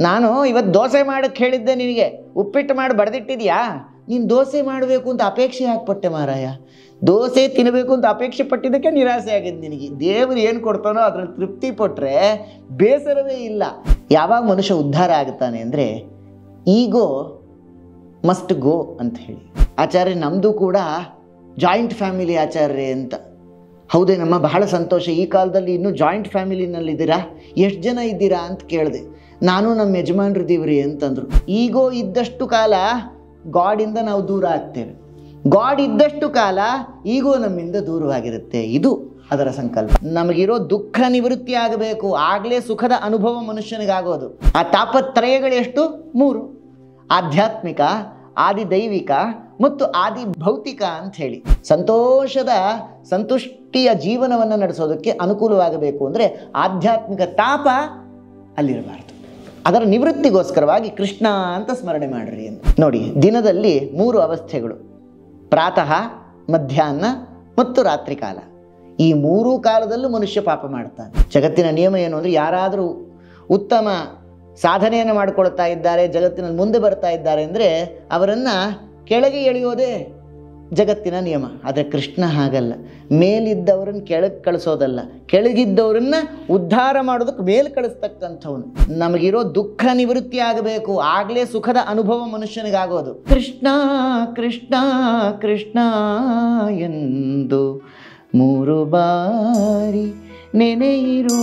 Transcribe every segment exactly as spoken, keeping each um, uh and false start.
ನಾನು ಇವತ್ತು ದೋಸೆ ಮಾಡಕ್ಕೆ ಹೇಳಿದ್ದೆ ನಿನಗೆ, ಉಪ್ಪಿಟ್ಟು ಮಾಡಿ ಬಡ್ದಿಟ್ಟಿದ್ಯಾ, ನೀನು ದೋಸೆ ಮಾಡಬೇಕು ಅಂತ ಅಪೇಕ್ಷೆ ಹಾಕ್ಪಟ್ಟೆ ಮಾರಾಯ. ದೋಸೆ ತಿನ್ನಬೇಕು ಅಂತ ಅಪೇಕ್ಷೆ ಪಟ್ಟಿದ್ದಕ್ಕೆ ನಿರಾಸೆ ಆಗಿದೆ ನಿನಗೆ. ದೇವರು ಏನು ಕೊಡ್ತಾನೋ ಅದ್ರಲ್ಲಿ ತೃಪ್ತಿ ಪಟ್ಟರೆ ಬೇಸರವೇ ಇಲ್ಲ. ಯಾವಾಗ ಮನುಷ್ಯ ಉದ್ಧಾರ ಆಗುತ್ತಾನೆ ಅಂದರೆ ಈಗೋ ಮಸ್ಟ್ ಗೋ ಅಂತ ಹೇಳಿ. ಆಚಾರ್ಯ ನಮ್ಮದು ಕೂಡ ಜಾಯಿಂಟ್ ಫ್ಯಾಮಿಲಿ ಆಚಾರ್ಯ ಅಂತ. ಹೌದೇನಮ್ಮ, ಬಹಳ ಸಂತೋಷ. ಈ ಕಾಲದಲ್ಲಿ ಇನ್ನೂ ಜಾಯಿಂಟ್ ಫ್ಯಾಮಿಲಿನಲ್ಲಿದ್ದೀರಾ? ಎಷ್ಟು ಜನ ಇದ್ದೀರಾ ಅಂತ ಕೇಳಿದೆ. ನಾನು ನಮ್ಮ ಯಜಮಾನ್ರಿದ್ದೀವ್ರಿ ಅಂತಂದರು. ಈಗೋ ಇದ್ದಷ್ಟು ಕಾಲ ಗಾಡಿಂದ ನಾವು ದೂರ ಆಗ್ತೇವೆ, ಗಾಡ್ ಇದ್ದಷ್ಟು ಕಾಲ ಈಗೋ ನಮ್ಮಿಂದ ದೂರವಾಗಿರುತ್ತೆ. ಇದು ಅದರ ಸಂಕಲ್ಪ. ನಮಗಿರೋ ದುಃಖ ನಿವೃತ್ತಿ ಆಗಬೇಕು, ಆಗಲೇ ಸುಖದ ಅನುಭವ ಮನುಷ್ಯನಿಗಾಗೋದು. ಆ ತಾಪತ್ರಯಗಳೆಷ್ಟು? ಮೂರು: ಆಧ್ಯಾತ್ಮಿಕ, ಆದಿದೈವಿಕ ಮತ್ತು ಆದಿ ಭೌತಿಕ ಅಂತ ಹೇಳಿ. ಸಂತೋಷದ ಸಂತುಷ್ಟಿಯ ಜೀವನವನ್ನು ನಡೆಸೋದಕ್ಕೆ ಅನುಕೂಲವಾಗಬೇಕು ಅಂದರೆ ಆಧ್ಯಾತ್ಮಿಕ ತಾಪ ಅಲ್ಲಿರಬಾರ್ದು. ಅದರ ನಿವೃತ್ತಿಗೋಸ್ಕರವಾಗಿ ಕೃಷ್ಣ ಅಂತ ಸ್ಮರಣೆ ಮಾಡ್ರಿ ಅಂತ. ನೋಡಿ, ದಿನದಲ್ಲಿ ಮೂರು ಅವಸ್ಥೆಗಳು: ಪ್ರಾತಃ, ಮಧ್ಯಾಹ್ನ ಮತ್ತು ರಾತ್ರಿ ಕಾಲ. ಈ ಮೂರೂ ಕಾಲದಲ್ಲೂ ಮನುಷ್ಯ ಪಾಪ ಮಾಡ್ತಾನೆ. ಜಗತ್ತಿನ ನಿಯಮ ಏನು ಅಂದರೆ, ಯಾರಾದರೂ ಉತ್ತಮ ಸಾಧನೆಯನ್ನು ಮಾಡಿಕೊಳ್ತಾ ಇದ್ದಾರೆ, ಜಗತ್ತಿನಲ್ಲಿ ಮುಂದೆ ಬರ್ತಾ ಇದ್ದಾರೆ ಅಂದರೆ ಅವರನ್ನು ಕೆಳಗೆ ಎಳೆಯೋದೇ ಜಗತ್ತಿನ ನಿಯಮ. ಆದರೆ ಕೃಷ್ಣ ಹಾಗಲ್ಲ. ಮೇಲಿದ್ದವರನ್ನು ಕೆಳಗೆ ಕಳಿಸೋದಲ್ಲ, ಕೆಳಗಿದ್ದವರನ್ನು ಉದ್ಧಾರ ಮಾಡೋದಕ್ಕೆ ಮೇಲೆ ಕಳಿಸ್ತಕ್ಕಂಥವನು. ನಮಗಿರೋ ದುಃಖ ನಿವೃತ್ತಿ ಆಗಬೇಕು, ಆಗಲೇ ಸುಖದ ಅನುಭವ ಮನುಷ್ಯನಿಗಾಗೋದು. ಕೃಷ್ಣ ಕೃಷ್ಣ ಕೃಷ್ಣ ಎಂದು ಮೂರು ಬಾರಿ ನೆನೆಯಿರೋ.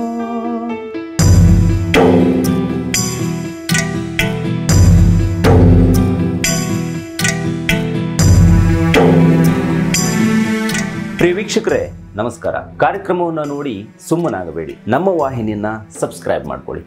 ಪ್ರಿಯ ವೀಕ್ಷಕರೇ ನಮಸ್ಕಾರ. ಕಾರ್ಯಕ್ರಮವನ್ನು ನೋಡಿ ಸುಮ್ಮನಾಗಬೇಡಿ, ನಮ್ಮ ವಾಹಿನಿಯನ್ನ ಸಬ್ಸ್ಕ್ರೈಬ್ ಮಾಡ್ಕೊಳ್ಳಿ.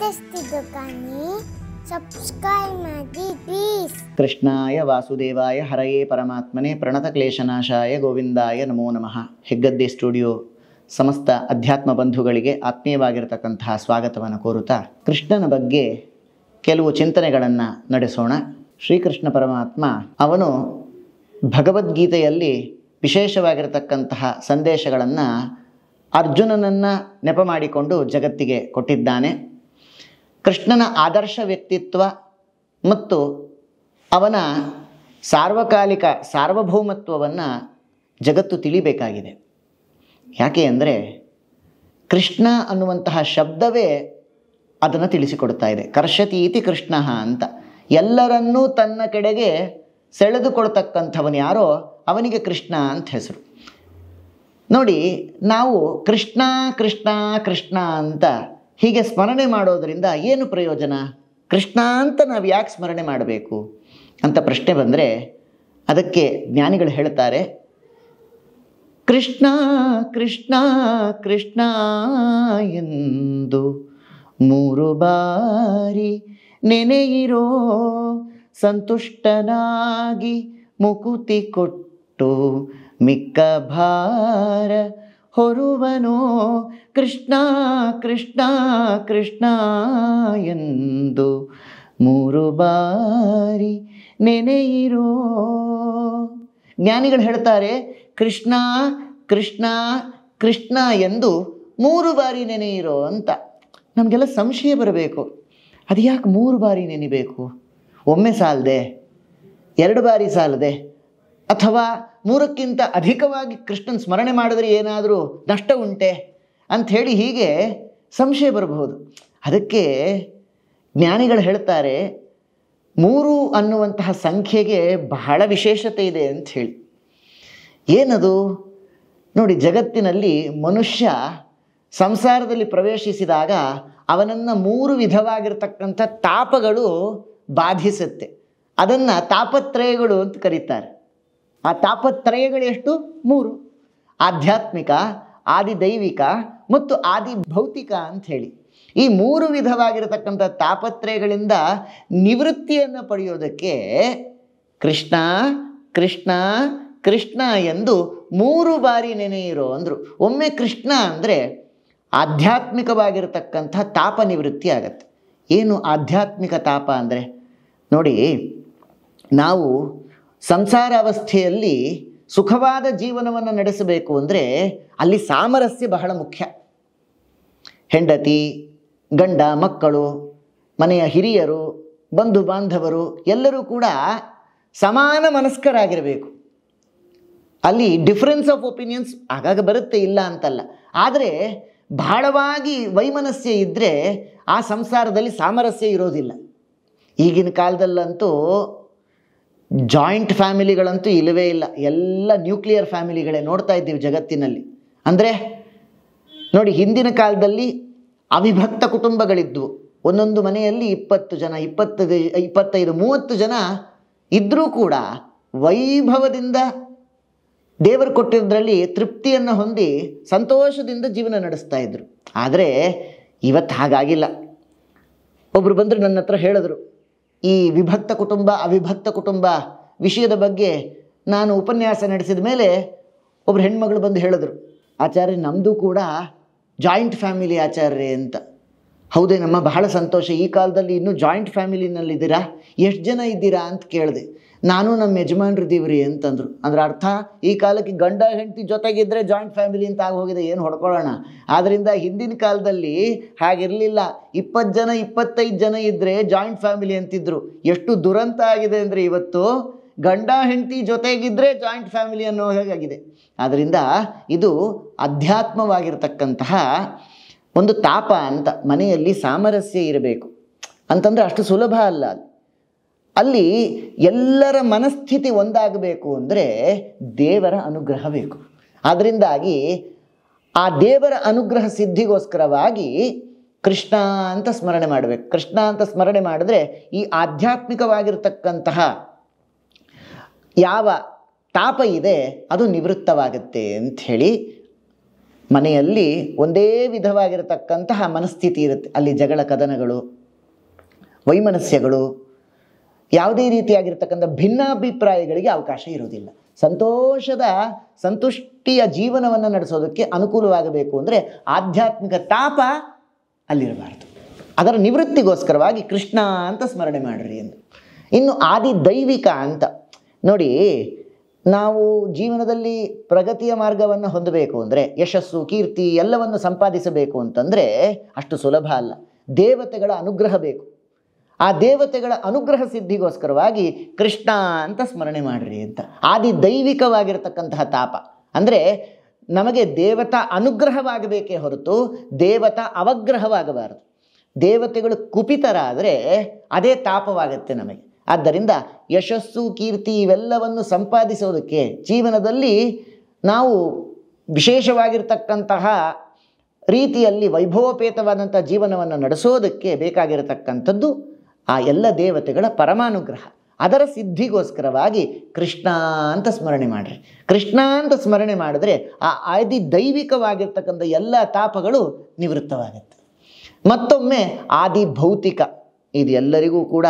ಕೃಷ್ಣಾಯ ವಾಸುದೇವಾಯ ಹರಯೇ ಪರಮಾತ್ಮನೇ ಪ್ರಣತ ಕ್ಲೇಶನಾಶಾಯ ಗೋವಿಂದಾಯ ನಮೋ ನಮಃ. ಹೆಗ್ಗದ್ದೆ ಸ್ಟುಡಿಯೋ ಸಮಸ್ತ ಅಧ್ಯಾತ್ಮ ಬಂಧುಗಳಿಗೆ ಆತ್ಮೀಯವಾಗಿರತಕ್ಕಂತಹ ಸ್ವಾಗತವನ್ನು ಕೋರುತ್ತಾ ಕೃಷ್ಣನ ಬಗ್ಗೆ ಕೆಲವು ಚಿಂತನೆಗಳನ್ನು ನಡೆಸೋಣ. ಶ್ರೀಕೃಷ್ಣ ಪರಮಾತ್ಮ ಅವನು ಭಗವದ್ಗೀತೆಯಲ್ಲಿ ವಿಶೇಷವಾಗಿರತಕ್ಕಂತಹ ಸಂದೇಶಗಳನ್ನು ಅರ್ಜುನನನ್ನು ನೆಪ ಮಾಡಿಕೊಂಡು ಜಗತ್ತಿಗೆ ಕೊಟ್ಟಿದ್ದಾನೆ. ಕೃಷ್ಣನ ಆದರ್ಶ ವ್ಯಕ್ತಿತ್ವ ಮತ್ತು ಅವನ ಸಾರ್ವಕಾಲಿಕ ಸಾರ್ವಭೌಮತ್ವವನ್ನು ಜಗತ್ತು ತಿಳಿಬೇಕಾಗಿದೆ. ಯಾಕೆ ಅಂದರೆ ಕೃಷ್ಣ ಅನ್ನುವಂತಹ ಶಬ್ದವೇ ಅದನ್ನು ತಿಳಿಸಿಕೊಡ್ತಾ ಇದೆ. ಕರ್ಷತಿ ಇತಿ ಕೃಷ್ಣ ಅಂತ. ಎಲ್ಲರನ್ನೂ ತನ್ನ ಕಡೆಗೆ ಸೆಳೆದುಕೊಳ್ತಕ್ಕಂಥವನು ಯಾರೋ ಅವನಿಗೆ ಕೃಷ್ಣ ಅಂತ ಹೆಸರು. ನೋಡಿ, ನಾವು ಕೃಷ್ಣ ಕೃಷ್ಣ ಕೃಷ್ಣ ಅಂತ ಹೀಗೆ ಸ್ಮರಣೆ ಮಾಡೋದರಿಂದ ಏನು ಪ್ರಯೋಜನ? ಕೃಷ್ಣ ಅಂತ ನಾವು ಯಾಕೆ ಸ್ಮರಣೆ ಮಾಡಬೇಕು ಅಂತ ಪ್ರಶ್ನೆ ಬಂದರೆ ಅದಕ್ಕೆ ಜ್ಞಾನಿಗಳು ಹೇಳ್ತಾರೆ, ಕೃಷ್ಣ ಕೃಷ್ಣ ಕೃಷ್ಣ ಎಂದು ಮೂರು ಬಾರಿ ನೆನೆಯಿರೋ, ಸಂತುಷ್ಟನಾಗಿ ಮುಕುತಿ ಕೊಟ್ಟು ಮಿಕ್ಕ ಭಾರ ಹೊರುವನೋ. ಕೃಷ್ಣ ಕೃಷ್ಣ ಕೃಷ್ಣ ಎಂದು ಮೂರು ಬಾರಿ ನೆನೆಯಿರೋ. ಜ್ಞಾನಿಗಳು ಹೇಳ್ತಾರೆ, ಕೃಷ್ಣ ಕೃಷ್ಣ ಕೃಷ್ಣ ಎಂದು ಮೂರು ಬಾರಿ ನೆನೆಯಿರೋ ಅಂತ. ನಮಗೆಲ್ಲ ಸಂಶಯ ಬರಬೇಕು, ಅದು ಯಾಕೆ ಮೂರು ಬಾರಿ ನೆನೆಯಬೇಕು? ಒಮ್ಮೆ ಸಾಲದೆ, ಎರಡು ಬಾರಿ ಸಾಲದೆ, ಅಥವಾ ಮೂರಕ್ಕಿಂತ ಅಧಿಕವಾಗಿ ಕೃಷ್ಣನ ಸ್ಮರಣೆ ಮಾಡಿದ್ರೆ ಏನಾದರೂ ನಷ್ಟ ಉಂಟೆ ಅಂಥೇಳಿ ಹೀಗೆ ಸಂಶಯ ಬರಬಹುದು. ಅದಕ್ಕೆ ಜ್ಞಾನಿಗಳು ಹೇಳ್ತಾರೆ, ಮೂರು ಅನ್ನುವಂತಹ ಸಂಖ್ಯೆಗೆ ಬಹಳ ವಿಶೇಷತೆ ಇದೆ ಅಂಥೇಳಿ. ಏನದು? ನೋಡಿ, ಜಗತ್ತಿನಲ್ಲಿ ಮನುಷ್ಯ ಸಂಸಾರದಲ್ಲಿ ಪ್ರವೇಶಿಸಿದಾಗ ಅವನನ್ನು ಮೂರು ವಿಧವಾಗಿರ್ತಕ್ಕಂಥ ತಾಪಗಳು ಬಾಧಿಸುತ್ತೆ. ಅದನ್ನು ತಾಪತ್ರಯಗಳು ಅಂತ ಕರೀತಾರೆ. ಆ ತಾಪತ್ರಯಗಳು ಎಷ್ಟು? ಮೂರು: ಆಧ್ಯಾತ್ಮಿಕ, ಆದಿದೈವಿಕ ಮತ್ತು ಆದಿ ಭೌತಿಕ ಅಂಥೇಳಿ. ಈ ಮೂರು ವಿಧವಾಗಿರತಕ್ಕಂಥ ತಾಪತ್ರಯಗಳಿಂದ ನಿವೃತ್ತಿಯನ್ನು ಪಡೆಯೋದಕ್ಕೆ ಕೃಷ್ಣ ಕೃಷ್ಣ ಕೃಷ್ಣ ಎಂದು ಮೂರು ಬಾರಿ ನೆನೆಯಿರೋ ಅಂದರು. ಒಮ್ಮೆ ಕೃಷ್ಣ ಅಂದರೆ ಆಧ್ಯಾತ್ಮಿಕವಾಗಿರತಕ್ಕಂಥ ತಾಪ ನಿವೃತ್ತಿ ಆಗತ್ತೆ. ಏನು ಆಧ್ಯಾತ್ಮಿಕ ತಾಪ ಅಂದರೆ? ನೋಡಿ, ನಾವು ಸಂಸಾರ ಅವಸ್ಥೆಯಲ್ಲಿ ಸುಖವಾದ ಜೀವನವನ್ನು ನಡೆಸಬೇಕು ಅಂದರೆ ಅಲ್ಲಿ ಸಾಮರಸ್ಯ ಬಹಳ ಮುಖ್ಯ. ಹೆಂಡತಿ, ಗಂಡ, ಮಕ್ಕಳು, ಮನೆಯ ಹಿರಿಯರು, ಬಂಧು ಬಾಂಧವರು ಎಲ್ಲರೂ ಕೂಡ ಸಮಾನ ಮನಸ್ಕರಾಗಿರಬೇಕು. ಅಲ್ಲಿ ಡಿಫ್ರೆನ್ಸ್ ಆಫ್ ಒಪಿನಿಯನ್ಸ್ ಆಗಾಗ ಬರುತ್ತೆ, ಇಲ್ಲ ಅಂತಲ್ಲ. ಆದರೆ ಬಹಳವಾಗಿ ವೈಮನಸ್ಯ ಇದ್ದರೆ ಆ ಸಂಸಾರದಲ್ಲಿ ಸಾಮರಸ್ಯ ಇರೋದಿಲ್ಲ. ಈಗಿನ ಕಾಲದಲ್ಲಂತೂ ಜಾಯಿಂಟ್ ಫ್ಯಾಮಿಲಿಗಳಂತೂ ಇಲ್ಲವೇ ಇಲ್ಲ, ಎಲ್ಲ ನ್ಯೂಕ್ಲಿಯರ್ ಫ್ಯಾಮಿಲಿಗಳೇ ನೋಡ್ತಾ ಇದ್ದೀವಿ ಜಗತ್ತಿನಲ್ಲಿ. ಅಂದರೆ ನೋಡಿ, ಹಿಂದಿನ ಕಾಲದಲ್ಲಿ ಅವಿಭಕ್ತ ಕುಟುಂಬಗಳಿದ್ವು. ಒಂದೊಂದು ಮನೆಯಲ್ಲಿ ಇಪ್ಪತ್ತು ಜನ, ಇಪ್ಪತ್ತೈದು ಇಪ್ಪತ್ತೈದು ಮೂವತ್ತು ಜನ ಇದ್ದರೂ ಕೂಡ ವೈಭವದಿಂದ ದೇವರು ಕೊಟ್ಟಿರೋದ್ರಲ್ಲಿ ತೃಪ್ತಿಯನ್ನು ಹೊಂದಿ ಸಂತೋಷದಿಂದ ಜೀವನ ನಡೆಸ್ತಾ ಇದ್ರು. ಆದರೆ ಇವತ್ತು ಹಾಗಾಗಿಲ್ಲ. ಒಬ್ಬರು ಬಂದರು ನನ್ನ ಹತ್ರ ಹೇಳಿದ್ರು, ಈ ವಿಭಕ್ತ ಕುಟುಂಬ ಅವಿಭಕ್ತ ಕುಟುಂಬ ವಿಷಯದ ಬಗ್ಗೆ ನಾನು ಉಪನ್ಯಾಸ ನಡೆಸಿದ ಮೇಲೆ ಒಬ್ಬರು ಹೆಣ್ಮಗಳು ಬಂದು ಹೇಳಿದ್ರು, ಆಚಾರ್ಯ ನಮ್ಮದು ಕೂಡ ಜಾಯಿಂಟ್ ಫ್ಯಾಮಿಲಿ ಆಚಾರ್ಯ ಅಂತ. ಹೌದೇನಮ್ಮ, ಬಹಳ ಸಂತೋಷ. ಈ ಕಾಲದಲ್ಲಿ ಇನ್ನೂ ಜಾಯಿಂಟ್ ಫ್ಯಾಮಿಲಿನಲ್ಲಿದ್ದೀರಾ? ಎಷ್ಟು ಜನ ಇದ್ದೀರಾ ಅಂತ ಕೇಳಿದೆ. ನಾನು ನಮ್ಮ ಯಜಮಾನ್ರಿದ್ದೀವ್ರಿ ಅಂತಂದರು. ಅಂದ್ರೆ ಅರ್ಥ, ಈ ಕಾಲಕ್ಕೆ ಗಂಡ ಹೆಂಡತಿ ಜೊತೆಗಿದ್ದರೆ ಜಾಯಿಂಟ್ ಫ್ಯಾಮಿಲಿ ಅಂತ ಆಗಿ ಹೋಗಿದೆ, ಏನು ಹೊಡ್ಕೊಳ್ಳೋಣ. ಆದ್ದರಿಂದ ಹಿಂದಿನ ಕಾಲದಲ್ಲಿ ಹಾಗಿರಲಿಲ್ಲ. ಇಪ್ಪತ್ತು ಜನ ಇಪ್ಪತ್ತೈದು ಜನ ಇದ್ದರೆ ಜಾಯಿಂಟ್ ಫ್ಯಾಮಿಲಿ ಅಂತಿದ್ರು. ಎಷ್ಟು ದುರಂತ ಆಗಿದೆ ಅಂದರೆ ಇವತ್ತು ಗಂಡ ಹೆಂಡತಿ ಜೊತೆಗಿದ್ದರೆ ಜಾಯಿಂಟ್ ಫ್ಯಾಮಿಲಿ ಅನ್ನೋ ಹಾಗಾಗಿದೆ. ಆದ್ದರಿಂದ ಇದು ಅಧ್ಯಾತ್ಮವಾಗಿರ್ತಕ್ಕಂತಹ ಒಂದು ತಾಪ ಅಂತ. ಮನೆಯಲ್ಲಿ ಸಾಮರಸ್ಯ ಇರಬೇಕು ಅಂತಂದರೆ ಅಷ್ಟು ಸುಲಭ ಅಲ್ಲ. ಅಲ್ಲಿ ಎಲ್ಲರ ಮನಸ್ಥಿತಿ ಒಂದಾಗಬೇಕು ಅಂದರೆ ದೇವರ ಅನುಗ್ರಹ ಬೇಕು. ಅದರಿಂದಾಗಿ ಆ ದೇವರ ಅನುಗ್ರಹ ಸಿದ್ಧಿಗೋಸ್ಕರವಾಗಿ ಕೃಷ್ಣ ಅಂತ ಸ್ಮರಣೆ ಮಾಡಬೇಕು. ಕೃಷ್ಣ ಅಂತ ಸ್ಮರಣೆ ಮಾಡಿದ್ರೆ ಈ ಆಧ್ಯಾತ್ಮಿಕವಾಗಿರ್ತಕ್ಕಂತಹ ಯಾವ ತಾಪ ಇದೆ ಅದು ನಿವೃತ್ತವಾಗುತ್ತೆ ಅಂಥೇಳಿ. ಮನೆಯಲ್ಲಿ ಒಂದೇ ವಿಧವಾಗಿರತಕ್ಕಂತಹ ಮನಸ್ಥಿತಿ ಇರುತ್ತೆ. ಅಲ್ಲಿ ಜಗಳ ಕದನಗಳು, ವೈಮನಸ್ಯಗಳು, ಯಾವುದೇ ರೀತಿಯಾಗಿರ್ತಕ್ಕಂಥ ಭಿನ್ನಾಭಿಪ್ರಾಯಗಳಿಗೆ ಅವಕಾಶ ಇರುವುದಿಲ್ಲ. ಸಂತೋಷದ ಸಂತುಷ್ಟಿಯ ಜೀವನವನ್ನು ನಡೆಸೋದಕ್ಕೆ ಅನುಕೂಲವಾಗಬೇಕು ಅಂದರೆ ಆಧ್ಯಾತ್ಮಿಕ ತಾಪ ಅಲ್ಲಿರಬಾರ್ದು. ಅದರ ನಿವೃತ್ತಿಗೋಸ್ಕರವಾಗಿ ಕೃಷ್ಣ ಅಂತ ಸ್ಮರಣೆ ಮಾಡಿರಿ ಎಂದು. ಇನ್ನು ಆದಿ ದೈವಿಕ ಅಂತ ನೋಡಿ, ನಾವು ಜೀವನದಲ್ಲಿ ಪ್ರಗತಿಯ ಮಾರ್ಗವನ್ನು ಹೊಂದಬೇಕು ಅಂದರೆ, ಯಶಸ್ಸು ಕೀರ್ತಿ ಎಲ್ಲವನ್ನು ಸಂಪಾದಿಸಬೇಕು ಅಂತಂದರೆ ಅಷ್ಟು ಸುಲಭ ಅಲ್ಲ. ದೇವತೆಗಳ ಅನುಗ್ರಹ ಬೇಕು. ಆ ದೇವತೆಗಳ ಅನುಗ್ರಹ ಸಿದ್ಧಿಗೋಸ್ಕರವಾಗಿ ಕೃಷ್ಣ ಅಂತ ಸ್ಮರಣೆ ಮಾಡಿರಿ ಅಂತ. ಆದಿ ದೈವಿಕವಾಗಿರ್ತಕ್ಕಂತಹ ತಾಪ ಅಂದರೆ ನಮಗೆ ದೇವತಾ ಅನುಗ್ರಹವಾಗಬೇಕೇ ಹೊರತು ದೇವತಾ ಅವಗ್ರಹವಾಗಬಾರದು. ದೇವತೆಗಳು ಕುಪಿತರಾದರೆ ಅದೇ ತಾಪವಾಗುತ್ತೆ ನಮಗೆ. ಆದ್ದರಿಂದ ಯಶಸ್ಸು ಕೀರ್ತಿ ಇವೆಲ್ಲವನ್ನು ಸಂಪಾದಿಸೋದಕ್ಕೆ ಜೀವನದಲ್ಲಿ ನಾವು ವಿಶೇಷವಾಗಿರ್ತಕ್ಕಂತಹ ರೀತಿಯಲ್ಲಿ ವೈಭವೋಪೇತವಾದಂಥ ಜೀವನವನ್ನು ನಡೆಸೋದಕ್ಕೆ ಬೇಕಾಗಿರತಕ್ಕಂಥದ್ದು ಆ ಎಲ್ಲ ದೇವತೆಗಳ ಪರಮಾನುಗ್ರಹ. ಅದರ ಸಿದ್ಧಿಗೋಸ್ಕರವಾಗಿ ಕೃಷ್ಣ ಅಂತ ಸ್ಮರಣೆ ಮಾಡಿರಿ. ಕೃಷ್ಣ ಅಂತ ಸ್ಮರಣೆ ಮಾಡಿದ್ರೆ ಆ ಆದಿ ದೈವಿಕವಾಗಿರ್ತಕ್ಕಂಥ ಎಲ್ಲ ತಾಪಗಳು ನಿವೃತ್ತವಾಗುತ್ತೆ. ಮತ್ತೊಮ್ಮೆ ಆದಿ ಭೌತಿಕ, ಇದು ಎಲ್ಲರಿಗೂ ಕೂಡ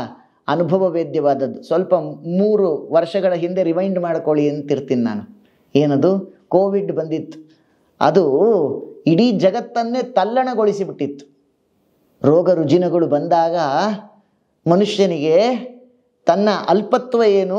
ಅನುಭವ ವೇದ್ಯವಾದದ್ದು. ಸ್ವಲ್ಪ ಮೂರು ವರ್ಷಗಳ ಹಿಂದೆ ರಿವೈಂಡ್ ಮಾಡ್ಕೊಳ್ಳಿ ಅಂತಿರ್ತೀನಿ ನಾನು. ಏನದು, ಕೋವಿಡ್ ಬಂದಿತ್ತು. ಅದು ಇಡೀ ಜಗತ್ತನ್ನೇ ತಲ್ಲಣಗೊಳಿಸಿಬಿಟ್ಟಿತ್ತು. ರೋಗ ರುಜಿನಗಳು ಬಂದಾಗ ಮನುಷ್ಯನಿಗೆ ತನ್ನ ಅಲ್ಪತ್ವ ಏನು,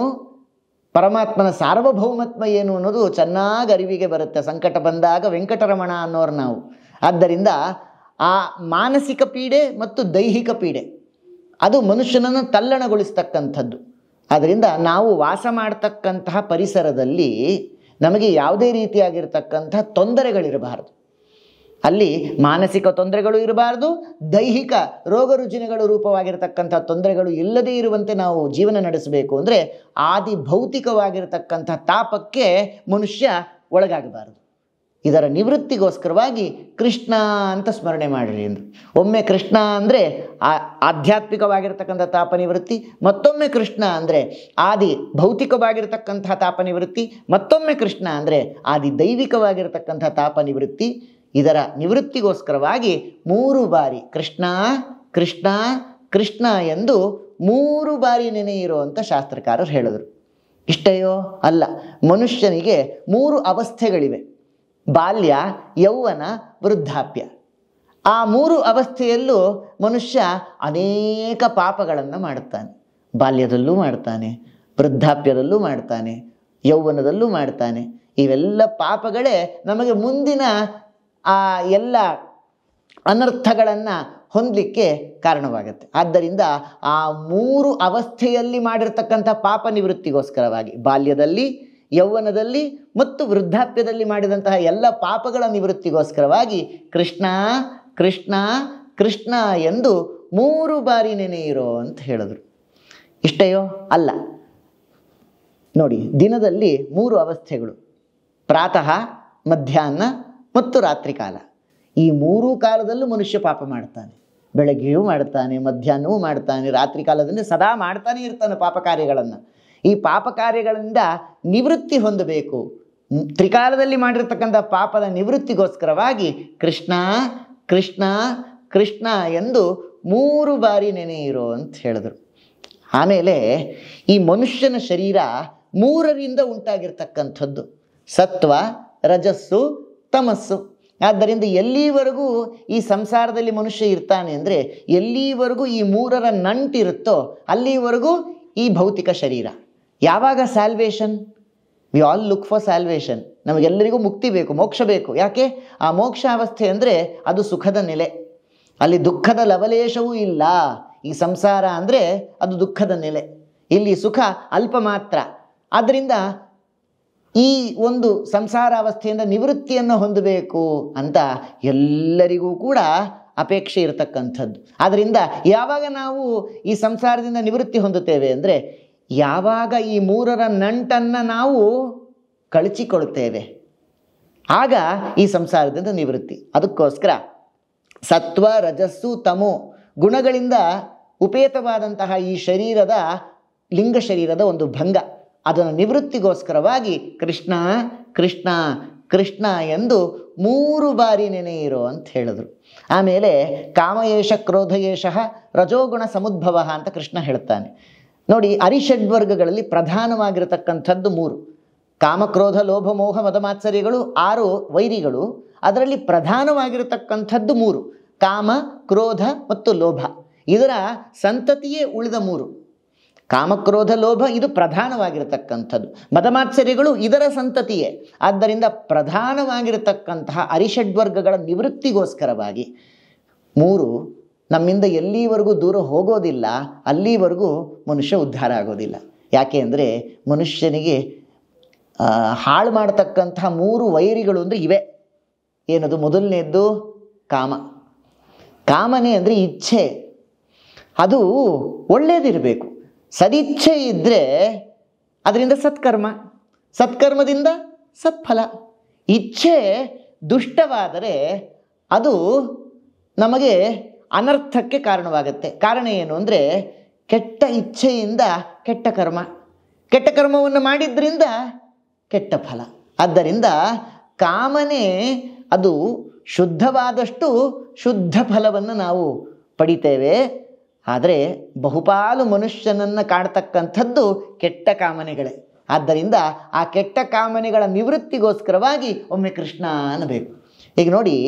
ಪರಮಾತ್ಮನ ಸಾರ್ವಭೌಮತ್ವ ಏನು ಅನ್ನೋದು ಚೆನ್ನಾಗಿ ಅರಿವಿಗೆ ಬರುತ್ತೆ. ಸಂಕಟ ಬಂದಾಗ ವೆಂಕಟರಮಣ ಅನ್ನೋರು ನಾವು. ಆದ್ದರಿಂದ ಆ ಮಾನಸಿಕ ಪೀಡೆ ಮತ್ತು ದೈಹಿಕ ಪೀಡೆ ಅದು ಮನುಷ್ಯನನ್ನು ತಲ್ಲಣಗೊಳಿಸ್ತಕ್ಕಂಥದ್ದು. ಆದ್ದರಿಂದ ನಾವು ವಾಸ ಮಾಡ್ತಕ್ಕಂತಹ ಪರಿಸರದಲ್ಲಿ ನಮಗೆ ಯಾವುದೇ ರೀತಿಯಾಗಿರ್ತಕ್ಕಂತಹ ತೊಂದರೆಗಳಿರಬಾರ್ದು. ಅಲ್ಲಿ ಮಾನಸಿಕ ತೊಂದರೆಗಳು ಇರಬಾರ್ದು, ದೈಹಿಕ ರೋಗ ರುಜಿನಗಳ ರೂಪವಾಗಿರ್ತಕ್ಕಂಥ ತೊಂದರೆಗಳು ಇಲ್ಲದೇ ಇರುವಂತೆ ನಾವು ಜೀವನ ನಡೆಸಬೇಕು ಅಂದರೆ ಆದಿ ಭೌತಿಕವಾಗಿರ್ತಕ್ಕಂಥ ತಾಪಕ್ಕೆ ಮನುಷ್ಯ ಒಳಗಾಗಬಾರದು. ಇದರ ನಿವೃತ್ತಿಗೋಸ್ಕರವಾಗಿ ಕೃಷ್ಣ ಅಂತ ಸ್ಮರಣೆ ಮಾಡಿರಿ ಎಂದು. ಒಮ್ಮೆ ಕೃಷ್ಣ ಅಂದರೆ ಆ ಆಧ್ಯಾತ್ಮಿಕವಾಗಿರ್ತಕ್ಕಂಥ ತಾಪ ನಿವೃತ್ತಿ, ಮತ್ತೊಮ್ಮೆ ಕೃಷ್ಣ ಅಂದರೆ ಆದಿ ಭೌತಿಕವಾಗಿರ್ತಕ್ಕಂಥ ತಾಪ ನಿವೃತ್ತಿ, ಮತ್ತೊಮ್ಮೆ ಕೃಷ್ಣ ಅಂದರೆ ಆದಿ ದೈವಿಕವಾಗಿರ್ತಕ್ಕಂಥ ತಾಪ ನಿವೃತ್ತಿ. ಇದರ ನಿವೃತ್ತಿಗೋಸ್ಕರವಾಗಿ ಮೂರು ಬಾರಿ ಕೃಷ್ಣ ಕೃಷ್ಣ ಕೃಷ್ಣ ಎಂದು ಮೂರು ಬಾರಿ ನೆನೆಯಿರೋ ಅಂತ ಶಾಸ್ತ್ರಕಾರರು ಹೇಳಿದರು. ಇಷ್ಟೆಯೋ ಅಲ್ಲ, ಮನುಷ್ಯನಿಗೆ ಮೂರು ಅವಸ್ಥೆಗಳಿವೆ: ಬಾಲ್ಯ, ಯೌವನ, ವೃದ್ಧಾಪ್ಯ. ಆ ಮೂರು ಅವಸ್ಥೆಯಲ್ಲೂ ಮನುಷ್ಯ ಅನೇಕ ಪಾಪಗಳನ್ನು ಮಾಡುತ್ತಾನೆ. ಬಾಲ್ಯದಲ್ಲೂ ಮಾಡ್ತಾನೆ, ವೃದ್ಧಾಪ್ಯದಲ್ಲೂ ಮಾಡ್ತಾನೆ, ಯೌವನದಲ್ಲೂ ಮಾಡ್ತಾನೆ. ಇವೆಲ್ಲ ಪಾಪಗಳೇ ನಮಗೆ ಮುಂದಿನ ಆ ಎಲ್ಲ ಅನರ್ಥಗಳನ್ನು ಹೊಂದಲಿಕ್ಕೆ ಕಾರಣವಾಗುತ್ತೆ. ಆದ್ದರಿಂದ ಆ ಮೂರು ಅವಸ್ಥೆಯಲ್ಲಿ ಮಾಡಿರ್ತಕ್ಕಂಥ ಪಾಪ ನಿವೃತ್ತಿಗೋಸ್ಕರವಾಗಿ ಬಾಲ್ಯದಲ್ಲಿ, ಯೌವನದಲ್ಲಿ ಮತ್ತು ವೃದ್ಧಾಪ್ಯದಲ್ಲಿ ಮಾಡಿದಂತಹ ಎಲ್ಲ ಪಾಪಗಳ ನಿವೃತ್ತಿಗೋಸ್ಕರವಾಗಿ ಕೃಷ್ಣ ಕೃಷ್ಣ ಕೃಷ್ಣ ಎಂದು ಮೂರು ಬಾರಿ ನೆನೆಯಿರೋ ಅಂತ ಹೇಳಿದ್ರು. ಇಷ್ಟೆಯೋ? ಅಲ್ಲ. ನೋಡಿ, ದಿನದಲ್ಲಿ ಮೂರು ಅವಸ್ಥೆಗಳು: ಪ್ರಾತಃ, ಮಧ್ಯಾಹ್ನ ಮತ್ತು ರಾತ್ರಿ ಕಾಲ. ಈ ಮೂರೂ ಕಾಲದಲ್ಲೂ ಮನುಷ್ಯ ಪಾಪ ಮಾಡ್ತಾನೆ. ಬೆಳಗ್ಗೆಯೂ ಮಾಡ್ತಾನೆ, ಮಧ್ಯಾಹ್ನವೂ ಮಾಡ್ತಾನೆ, ರಾತ್ರಿ ಕಾಲದಲ್ಲಿ ಸದಾ ಮಾಡ್ತಾನೆ ಇರ್ತಾನೆ ಪಾಪ ಕಾರ್ಯಗಳನ್ನು. ಈ ಪಾಪ ಕಾರ್ಯಗಳಿಂದ ನಿವೃತ್ತಿ ಹೊಂದಬೇಕು. ತ್ರಿಕಾಲದಲ್ಲಿ ಮಾಡಿರ್ತಕ್ಕಂಥ ಪಾಪದ ನಿವೃತ್ತಿಗೋಸ್ಕರವಾಗಿ ಕೃಷ್ಣ ಕೃಷ್ಣ ಕೃಷ್ಣ ಎಂದು ಮೂರು ಬಾರಿ ನೆನೆಯಿರೋ ಅಂತ ಹೇಳಿದ್ರು. ಆಮೇಲೆ ಈ ಮನುಷ್ಯನ ಶರೀರ ಮೂರರಿಂದ ಉಂಟಾಗಿರ್ತಕ್ಕಂಥದ್ದು: ಸತ್ವ, ರಜಸ್ಸು, ತಮಸ್ಸು. ಆದ್ದರಿಂದ ಎಲ್ಲಿವರೆಗೂ ಈ ಸಂಸಾರದಲ್ಲಿ ಮನುಷ್ಯ ಇರ್ತಾನೆ ಅಂದರೆ, ಎಲ್ಲಿವರೆಗೂ ಈ ಮೂರರ ನಂಟಿರುತ್ತೋ ಅಲ್ಲಿವರೆಗೂ ಈ ಭೌತಿಕ ಶರೀರ. ಯಾವಾಗ salvation? We all look for salvation. ನಮಗೆಲ್ಲರಿಗೂ ಮುಕ್ತಿ ಬೇಕು, ಮೋಕ್ಷ ಬೇಕು. ಯಾಕೆ? ಆ ಮೋಕ್ಷ ಅವಸ್ಥೆ ಅಂದರೆ ಅದು ಸುಖದ ನೆಲೆ, ಅಲ್ಲಿ ದುಃಖದ ಲವಲೇಶವೂ ಇಲ್ಲ. ಈ ಸಂಸಾರ ಅಂದರೆ ಅದು ದುಃಖದ ನೆಲೆ, ಇಲ್ಲಿ ಸುಖ ಅಲ್ಪ ಮಾತ್ರ. ಆದ್ದರಿಂದ ಈ ಒಂದು ಸಂಸಾರ ಅವಸ್ಥೆಯಿಂದ ನಿವೃತ್ತಿಯನ್ನು ಹೊಂದಬೇಕು ಅಂತ ಎಲ್ಲರಿಗೂ ಕೂಡ ಅಪೇಕ್ಷೆ ಇರತಕ್ಕಂಥದ್ದು. ಆದ್ದರಿಂದ ಯಾವಾಗ ನಾವು ಈ ಸಂಸಾರದಿಂದ ನಿವೃತ್ತಿ ಹೊಂದುತ್ತೇವೆ ಅಂದರೆ, ಯಾವಾಗ ಈ ಮೂರರ ನಂಟನ್ನು ನಾವು ಕಳಚಿಕೊಳ್ಳುತ್ತೇವೆ, ಆಗ ಈ ಸಂಸಾರದಿಂದ ನಿವೃತ್ತಿ. ಅದಕ್ಕೋಸ್ಕರ ಸತ್ವ, ರಜಸ್ಸು, ತಮೋ ಗುಣಗಳಿಂದ ಉಪೇತವಾದಂತಹ ಈ ಶರೀರದ, ಲಿಂಗ ಶರೀರದ ಒಂದು ಭಂಗ, ಅದನ್ನು ನಿವೃತ್ತಿಗೋಸ್ಕರವಾಗಿ ಕೃಷ್ಣ ಕೃಷ್ಣ ಕೃಷ್ಣ ಎಂದು ಮೂರು ಬಾರಿ ನೆನೆಯಿರೋ ಅಂತ ಹೇಳಿದ್ರು. ಆಮೇಲೆ ಕಾಮಯೇಷ ಕ್ರೋಧಯೇಷ ರಜೋಗುಣ ಸಮುದ್ಭವ ಅಂತ ಕೃಷ್ಣ ಹೇಳ್ತಾನೆ. ನೋಡಿ, ಅರಿಷಡ್ವರ್ಗಗಳಲ್ಲಿ ಪ್ರಧಾನವಾಗಿರತಕ್ಕಂಥದ್ದು ಮೂರು: ಕಾಮ, ಕ್ರೋಧ, ಲೋಭ, ಮೋಹ, ಮದಮಾತ್ಸರ್ಯಗಳು, ಆರು ವೈರಿಗಳು. ಅದರಲ್ಲಿ ಪ್ರಧಾನವಾಗಿರತಕ್ಕಂಥದ್ದು ಮೂರು: ಕಾಮ, ಕ್ರೋಧ ಮತ್ತು ಲೋಭ. ಇದರ ಸಂತತಿಯೇ ಉಳಿದ ಮೂರು: ಕಾಮ, ಕ್ರೋಧ, ಲೋಭ ಇದು ಪ್ರಧಾನವಾಗಿರತಕ್ಕಂಥದ್ದು. ಮದಮಾತ್ಸರ್ಯಗಳು ಇದರ ಸಂತತಿಯೇ. ಆದ್ದರಿಂದ ಪ್ರಧಾನವಾಗಿರತಕ್ಕಂತಹ ಅರಿಷಡ್ವರ್ಗಗಳ ನಿವೃತ್ತಿಗೋಸ್ಕರವಾಗಿ ಮೂರು ನಮ್ಮಿಂದ ಎಲ್ಲಿವರೆಗೂ ದೂರ ಹೋಗೋದಿಲ್ಲ, ಅಲ್ಲಿವರೆಗೂ ಮನುಷ್ಯ ಉದ್ಧಾರ ಆಗೋದಿಲ್ಲ. ಯಾಕೆ ಅಂದರೆ, ಮನುಷ್ಯನಿಗೆ ಹಾಳು ಮಾಡತಕ್ಕಂತಹ ಮೂರು ವೈರಿಗಳು ಅಂದರೆ ಇವೆ. ಏನದು? ಮೊದಲನೇದ್ದು ಕಾಮ. ಕಾಮನೆ ಅಂದರೆ ಇಚ್ಛೆ. ಅದು ಒಳ್ಳೆಯದಿರಬೇಕು. ಸದಿಚ್ಛೆ ಇದ್ದರೆ ಅದರಿಂದ ಸತ್ಕರ್ಮ, ಸತ್ಕರ್ಮದಿಂದ ಸತ್ಫಲ. ಇಚ್ಛೆ ದುಷ್ಟವಾದರೆ ಅದು ನಮಗೆ ಅನರ್ಥಕ್ಕೆ ಕಾರಣವಾಗುತ್ತೆ. ಕಾರಣ ಏನು ಅಂದರೆ, ಕೆಟ್ಟ ಇಚ್ಛೆಯಿಂದ ಕೆಟ್ಟ ಕರ್ಮ, ಕೆಟ್ಟ ಕರ್ಮವನ್ನು ಮಾಡಿದ್ರಿಂದ ಕೆಟ್ಟ ಫಲ. ಆದ್ದರಿಂದ ಕಾಮನೆ ಅದು ಶುದ್ಧವಾದಷ್ಟು ಶುದ್ಧ ಫಲವನ್ನು ನಾವು ಪಡಿತೇವೆ. ಆದರೆ ಬಹುಪಾಲು ಮನುಷ್ಯನನ್ನು ಕಾಡ್ತಕ್ಕಂಥದ್ದು ಕೆಟ್ಟ ಕಾಮನೆಗಳೇ. ಆದ್ದರಿಂದ ಆ ಕೆಟ್ಟ ಕಾಮನೆಗಳ ನಿವೃತ್ತಿಗೋಸ್ಕರವಾಗಿ ಒಮ್ಮೆ ಕೃಷ್ಣ ಅನ್ನಬೇಕು. ಈಗ ನೋಡಿ,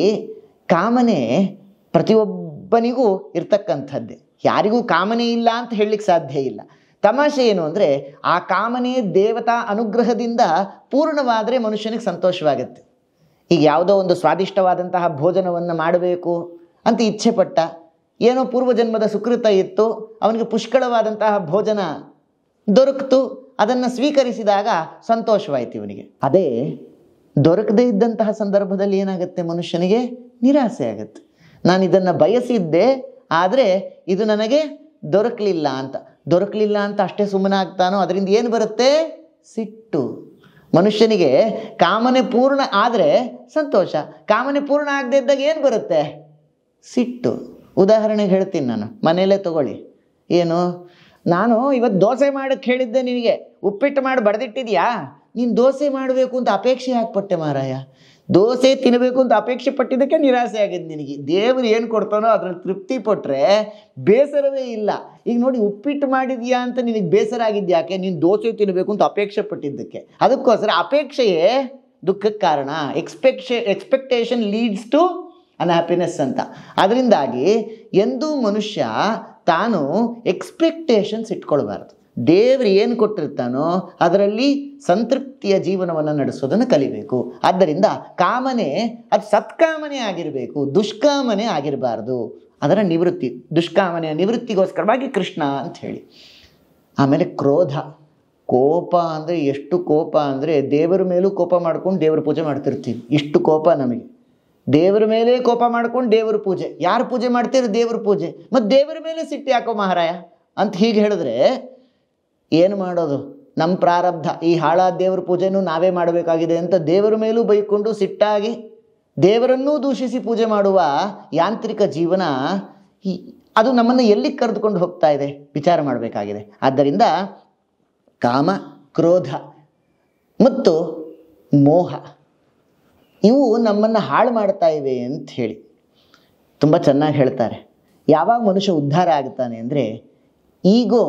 ಕಾಮನೆ ಪ್ರತಿಯೊಬ್ಬನಿಗೂ ಇರ್ತಕ್ಕಂಥದ್ದೇ, ಯಾರಿಗೂ ಕಾಮನೆ ಇಲ್ಲ ಅಂತ ಹೇಳಲಿಕ್ಕೆ ಸಾಧ್ಯ ಇಲ್ಲ. ತಮಾಷೆ ಏನು ಅಂದರೆ, ಆ ಕಾಮನೆ ದೇವತಾ ಅನುಗ್ರಹದಿಂದ ಪೂರ್ಣವಾದರೆ ಮನುಷ್ಯನಿಗೆ ಸಂತೋಷವಾಗುತ್ತೆ. ಈಗ ಯಾವುದೋ ಒಂದು ಸ್ವಾದಿಷ್ಟವಾದಂತಹ ಭೋಜನವನ್ನು ಮಾಡಬೇಕು ಅಂತ ಇಚ್ಛೆ ಪಟ್ಟ, ಏನೋ ಪೂರ್ವಜನ್ಮದ ಸುಕೃತ ಇತ್ತು, ಅವನಿಗೆ ಪುಷ್ಕಳವಾದಂತಹ ಭೋಜನ ದೊರಕಿತು, ಅದನ್ನು ಸ್ವೀಕರಿಸಿದಾಗ ಸಂತೋಷವಾಯಿತು ಇವನಿಗೆ. ಅದೇ ದೊರಕದೇ ಇದ್ದಂತಹ ಸಂದರ್ಭದಲ್ಲಿ ಏನಾಗುತ್ತೆ? ಮನುಷ್ಯನಿಗೆ ನಿರಾಸೆ ಆಗುತ್ತೆ. ನಾನು ಇದನ್ನು ಬಯಸಿದ್ದೆ, ಆದರೆ ಇದು ನನಗೆ ದೊರಕಲಿಲ್ಲ ಅಂತ. ದೊರಕಲಿಲ್ಲ ಅಂತ ಅಷ್ಟೇ ಸುಮ್ಮನೆ ಆಗ್ತಾನೋ? ಅದರಿಂದ ಏನು ಬರುತ್ತೆ? ಸಿಟ್ಟು. ಮನುಷ್ಯನಿಗೆ ಕಾಮನೆ ಪೂರ್ಣ ಆದರೆ ಸಂತೋಷ, ಕಾಮನೆ ಪೂರ್ಣ ಆಗದೆ ಇದ್ದಾಗ ಏನು ಬರುತ್ತೆ? ಸಿಟ್ಟು. ಉದಾಹರಣೆಗೆ ಹೇಳ್ತೀನಿ ನಾನು, ಮನೆಯಲ್ಲೇ ತಗೊಳ್ಳಿ. ಏನು, ನಾನು ಇವತ್ತು ದೋಸೆ ಮಾಡೋಕ್ಕೆ ಹೇಳಿದ್ದೆ, ನಿನಗೆ ಉಪ್ಪಿಟ್ಟು ಮಾಡಿ ಬಡ್ದಿಟ್ಟಿದ್ಯಾ? ನೀನು ದೋಸೆ ಮಾಡಬೇಕು ಅಂತ ಅಪೇಕ್ಷೆ ಹಾಕ್ಪಟ್ಟೆ ಮಾರಾಯ. ದೋಸೆ ತಿನ್ನಬೇಕು ಅಂತ ಅಪೇಕ್ಷೆ ಪಟ್ಟಿದ್ದಕ್ಕೆ ನಿರಾಸೆ ಆಗಿದೆ ನಿನಗೆ. ದೇವರು ಏನು ಕೊಡ್ತಾನೋ ಅದ್ರಲ್ಲಿ ತೃಪ್ತಿ ಪಟ್ಟರೆ ಬೇಸರವೇ ಇಲ್ಲ. ಈಗ ನೋಡಿ, ಉಪ್ಪಿಟ್ಟು ಮಾಡಿದ್ಯಾ ಅಂತ ನಿನಗೆ ಬೇಸರ ಆಗಿದ್ದು ಯಾಕೆ? ನೀನು ದೋಸೆ ತಿನ್ನಬೇಕು ಅಂತ ಅಪೇಕ್ಷೆ ಪಟ್ಟಿದ್ದಕ್ಕೆ. ಅದಕ್ಕೋಸ್ಕರ ಅಪೇಕ್ಷೆಯೇ ದುಃಖಕ್ಕೆ ಕಾರಣ. ಎಕ್ಸ್ಪೆಕ್ಷೆ ಎಕ್ಸ್ಪೆಕ್ಟೇಷನ್ ಲೀಡ್ಸ್ ಟು ಅನ್ಹ್ಯಾಪಿನೆಸ್ ಅಂತ. ಅದರಿಂದಾಗಿ ಎಂದೂ ಮನುಷ್ಯ ತಾನು ಎಕ್ಸ್ಪೆಕ್ಟೇಷನ್ಸ್ ಇಟ್ಕೊಳ್ಬಾರ್ದು. ದೇವರು ಏನು ಕೊಟ್ಟಿರ್ತಾನೋ ಅದರಲ್ಲಿ ಸಂತೃಪ್ತಿಯ ಜೀವನವನ್ನು ನಡೆಸೋದನ್ನು ಕಲಿಬೇಕು. ಆದ್ದರಿಂದ ಕಾಮನೆ ಅದು ಸತ್ಕಾಮನೆ ಆಗಿರಬೇಕು, ದುಷ್ಕಾಮನೆ ಆಗಿರಬಾರ್ದು. ಅದರ ನಿವೃತ್ತಿ, ದುಷ್ಕಾಮನೆಯ ನಿವೃತ್ತಿಗೋಸ್ಕರವಾಗಿ ಕೃಷ್ಣ ಅಂತ ಹೇಳಿ. ಆಮೇಲೆ ಕ್ರೋಧ, ಕೋಪ ಅಂದರೆ ಎಷ್ಟು ಕೋಪ ಅಂದರೆ ದೇವರ ಮೇಲೂ ಕೋಪ ಮಾಡ್ಕೊಂಡು ದೇವರ ಪೂಜೆ ಮಾಡ್ತಿರ್ತೀವಿ. ಇಷ್ಟು ಕೋಪ ನಮಗೆ, ದೇವರ ಮೇಲೆ ಕೋಪ ಮಾಡ್ಕೊಂಡು ದೇವರ ಪೂಜೆ. ಯಾರು ಪೂಜೆ ಮಾಡ್ತೀರಿ? ದೇವರ ಪೂಜೆ. ಮತ್ತು ದೇವರ ಮೇಲೆ ಸಿಟ್ಟು ಯಾಕೋ ಮಹಾರಾಯ ಅಂತ ಹೀಗೆ ಹೇಳಿದ್ರೆ ಏನು ಮಾಡೋದು? ನಮ್ಮ ಪ್ರಾರಬ್ಧ, ಈ ಹಾಳಾದ ದೇವರ ಪೂಜೆನೂ ನಾವೇ ಮಾಡಬೇಕಾಗಿದೆ ಅಂತ ದೇವರ ಮೇಲೂ ಬೈಕೊಂಡು ಸಿಟ್ಟಾಗಿ ದೇವರನ್ನೂ ದೂಷಿಸಿ ಪೂಜೆ ಮಾಡುವ ಯಾಂತ್ರಿಕ ಜೀವನ, ಈ ಅದು ನಮ್ಮನ್ನು ಎಲ್ಲಿಗೆ ಕರೆದುಕೊಂಡು ಹೋಗ್ತಾ ಇದೆ ವಿಚಾರ ಮಾಡಬೇಕಾಗಿದೆ. ಆದ್ದರಿಂದ ಕಾಮ, ಕ್ರೋಧ ಮತ್ತು ಮೋಹ ಇವು ನಮ್ಮನ್ನು ಹಾಳು ಮಾಡ್ತಾ ಇವೆ ಅಂತ ಹೇಳಿ ತುಂಬ ಚೆನ್ನಾಗಿ ಹೇಳ್ತಾರೆ. ಯಾವಾಗ ಮನುಷ್ಯ ಉದ್ಧಾರ ಆಗ್ತಾನೆ ಅಂದರೆ ಈಗೋ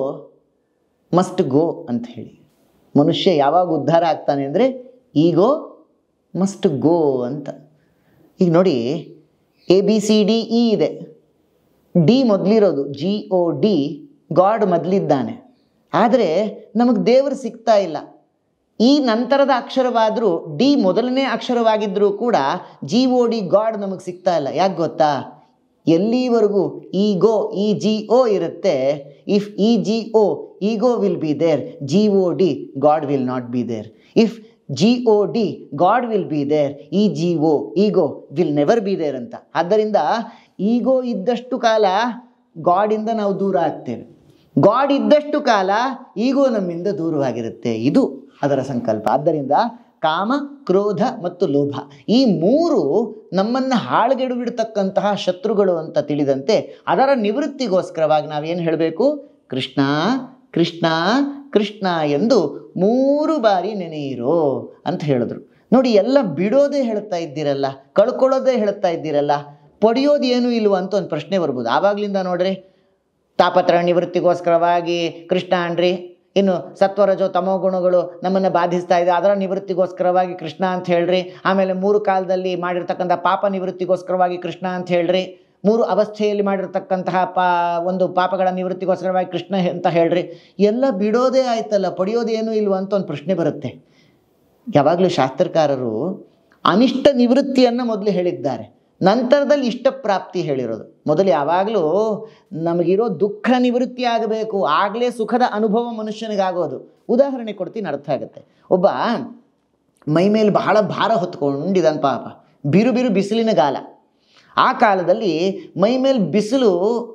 ಮಸ್ಟ್ ಗೋ ಅಂತ ಹೇಳಿ. ಮನುಷ್ಯ ಯಾವಾಗ ಉದ್ಧಾರ ಆಗ್ತಾನೆ ಅಂದರೆ ಈಗೋ ಮಸ್ಟ್ ಗೋ ಅಂತ. ಈಗ ನೋಡಿ, A B C D E ಇದೆ, ಡಿ ಮೊದಲಿರೋದು, ಜಿ ಒ ಡಿ, ಗಾಡ್ ಮೊದಲಿದ್ದಾನೆ. ಆದರೆ ನಮಗೆ ದೇವರು ಸಿಗ್ತಾ ಇಲ್ಲ. ಈ ನಂತರದ ಅಕ್ಷರವಾದರೂ ಡಿ ಮೊದಲನೇ ಅಕ್ಷರವಾಗಿದ್ದರೂ ಕೂಡ ಜಿ ಒ ಡಿ ಗಾಡ್ ನಮಗೆ ಸಿಗ್ತಾ ಇಲ್ಲ. ಯಾಕೆ ಗೊತ್ತಾ? ಎಲ್ಲಿವರೆಗೂ ಈಗೋ ಇ ಜಿ ಒ ಇರುತ್ತೆ, if E G O ego will be there, G O D God will not be there. If G O D God will be there, E G O ego will never be there ಅಂತ. ಆದ್ದರಿಂದ ಈಗೋ ಇದ್ದಷ್ಟು ಕಾಲ ಗಾಡಿಂದ ನಾವು ದೂರ ಆಗ್ತೇವೆ, god ಇದ್ದಷ್ಟು ಕಾಲ ಈಗೋ ನಮ್ಮಿಂದ ದೂರವಾಗಿರುತ್ತೆ. ಇದು ಅದರ ಸಂಕಲ್ಪ. ಆದ್ದರಿಂದ ಕಾಮ, ಕ್ರೋಧ ಮತ್ತು ಲೋಭ ಈ ಮೂರು ನಮ್ಮನ್ನು ಹಾಳುಗೆಡು ಬಿಡ್ತಕ್ಕಂತಹ ಶತ್ರುಗಳು ಅಂತ ತಿಳಿದಂತೆ ಅದರ ನಿವೃತ್ತಿಗೋಸ್ಕರವಾಗಿ ನಾವೇನು ಹೇಳಬೇಕು? ಕೃಷ್ಣ ಕೃಷ್ಣ ಕೃಷ್ಣ ಎಂದು ಮೂರು ಬಾರಿ ನೆನೆಯಿರೋ ಅಂತ ಹೇಳಿದ್ರು. ನೋಡಿ, ಎಲ್ಲ ಬಿಡೋದೇ ಹೇಳ್ತಾ ಇದ್ದೀರಲ್ಲ, ಕಳ್ಕೊಳ್ಳೋದೇ ಹೇಳ್ತಾ ಇದ್ದೀರಲ್ಲ, ಪಡೆಯೋದು ಏನೂ ಇಲ್ವ ಅಂತ ಒಂದು ಪ್ರಶ್ನೆ ಬರ್ಬೋದು. ಆವಾಗಲಿಂದ ನೋಡ್ರಿ, ತಾಪತ್ರ ನಿವೃತ್ತಿಗೋಸ್ಕರವಾಗಿ ಕೃಷ್ಣ ಅನ್ರಿ, ಇನ್ನು ಸತ್ವರಜೋ ತಮೋ ಗುಣಗಳು ನಮ್ಮನ್ನು ಬಾಧಿಸ್ತಾ ಇದೆ, ಅದರ ನಿವೃತ್ತಿಗೋಸ್ಕರವಾಗಿ ಕೃಷ್ಣ ಅಂತ ಹೇಳ್ರಿ. ಆಮೇಲೆ ಮೂರು ಕಾಲದಲ್ಲಿ ಮಾಡಿರ್ತಕ್ಕಂಥ ಪಾಪ ನಿವೃತ್ತಿಗೋಸ್ಕರವಾಗಿ ಕೃಷ್ಣ ಅಂತ ಹೇಳ್ರಿ. ಮೂರು ಅವಸ್ಥೆಯಲ್ಲಿ ಮಾಡಿರ್ತಕ್ಕಂತಹ ಪಾ ಒಂದು ಪಾಪಗಳ ನಿವೃತ್ತಿಗೋಸ್ಕರವಾಗಿ ಕೃಷ್ಣ ಅಂತ ಹೇಳ್ರಿ. ಎಲ್ಲ ಬಿಡೋದೇ ಆಯ್ತಲ್ಲ, ಪಡೆಯೋದೇನೂ ಇಲ್ವ ಅಂತ ಒಂದು ಪ್ರಶ್ನೆ ಬರುತ್ತೆ. ಯಾವಾಗಲೂ ಶಾಸ್ತ್ರಕಾರರು ಅನಿಷ್ಟ ನಿವೃತ್ತಿಯನ್ನು ಮೊದಲು ಹೇಳಿದ್ದಾರೆ, ನಂತರದಲ್ಲಿ ಇಷ್ಟ ಪ್ರಾಪ್ತಿ ಹೇಳಿರೋದು. ಮೊದಲು ಯಾವಾಗಲೂ ನಮಗಿರೋ ದುಃಖ ನಿವೃತ್ತಿ ಆಗಬೇಕು, ಆಗಲೇ ಸುಖದ ಅನುಭವ ಮನುಷ್ಯನಿಗಾಗೋದು. ಉದಾಹರಣೆ ಕೊಡ್ತೀನಿ, ಅರ್ಥ ಆಗುತ್ತೆ. ಒಬ್ಬ ಮೈ ಮೇಲೆ ಬಹಳ ಭಾರ ಹೊತ್ಕೊಂಡಿದ್ದಾನೆ ಪಾಪ, ಬಿರು ಬಿರು ಬಿಸಿಲಿನ ಕಾಲ. ಆ ಕಾಲದಲ್ಲಿ ಮೈ ಮೇಲೆ ಬಿಸಿಲು,